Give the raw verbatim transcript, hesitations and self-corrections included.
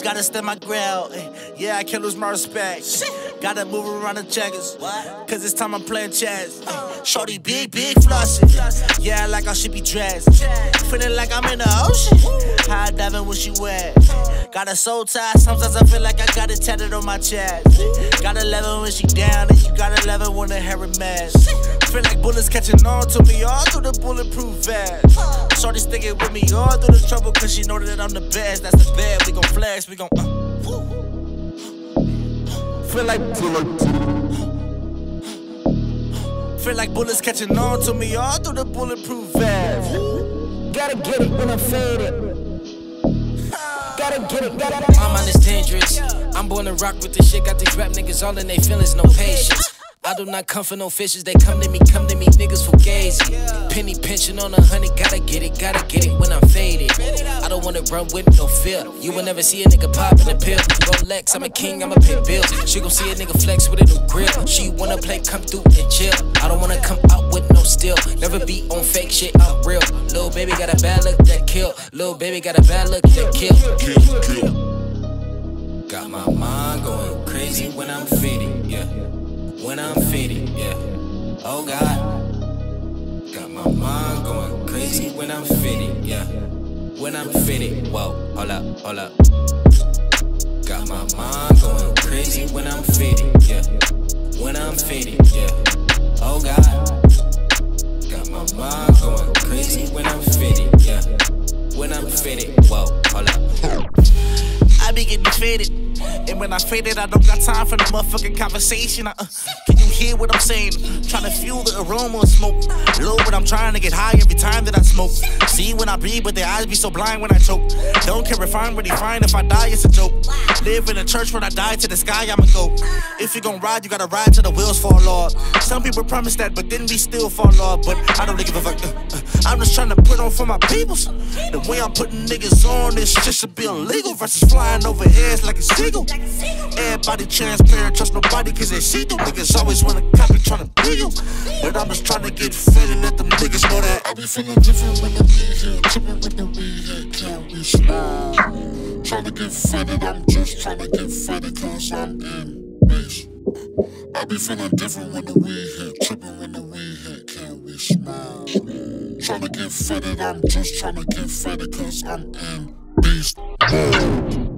gotta stand my ground. Yeah, I can't lose my respect. Gotta move around the checkers, cause it's time I'm playing chess. Shorty big, big flossing. Yeah, like I should be dressed. Feeling like I'm in the ocean. High diving when she wet. Got her soul tied, sometimes I feel like I got it tatted on my chest. Gotta love her when she down, and you gotta love her when the hair is mess. Feel like bullets catching on to me all through the bulletproof vest. Shorty sticking with me all through the trouble, cause she know that I'm the best. That's the bed, we gon' flex, we gon' uh. Feel like, feel like, feel like bullets catching on to me all through the bulletproof vest. Gotta get it when I'm faded. Gotta get it, gotta. My mind is dangerous. I'm born to rock with this shit. Got these rap niggas all in they feelings, no patience. I do not come for no fishes. They come to me, come to me, niggas fugazi. Penny pinching on a honey, gotta get it, gotta get it when I'm faded. I don't wanna run with no fear. You will never see a nigga pop in a pill. Rolex, I'm a king, I'ma pay bills. She gon' see a nigga flex with a new grill. She wanna play, come through and chill. I don't wanna come out with no steel. Never be on fake shit, I'm real. Lil' baby got a bad look that kill. Lil' baby got a bad look that kill. Kill, kill. Got my mind going crazy when I'm faded, yeah. When I'm faded, yeah. Oh God. Got my mind going crazy when I'm faded, yeah. When I'm faded, whoa, hold up, hold up. Got my mind going crazy when I'm faded, yeah. When I'm faded, yeah. Oh God. Got my mind going crazy when I'm faded, yeah. When I'm faded, whoa, hold up. I be getting faded, and when I faded, I don't got time for the motherfucking conversation. Uh, can you hear what I'm saying? Trying to fuel the aroma of smoke. Low, but I'm trying to get high every time that I smoke. See when I breathe, but their eyes be so blind when I choke. Don't care if I'm really fine, if I die, it's a joke. Live in a church when I die, to the sky I'ma go. If you gon' ride, you gotta ride till the wheels fall off. Some people promise that, but then we still fall off. But I don't give a fuck. Uh, uh, I'm just trying to put on for my peoples. The way I'm putting niggas on, this shit should be illegal. Versus flying over heads like a seagull. Everybody transparent, trust nobody cause they see through. Niggas always wanna copy, tryna be you. But I'm just tryna get fed and let them niggas know that I be feeling different when the weed hit, trippin' when the weed hit, can't we smile? Tryna get faded, I'm just tryna get faded cause I'm in base. I be feeling different when the weed hit, trippin' when the weed hit, can't we smile? Tryna get faded, I'm just tryna get faded cause I'm in beast.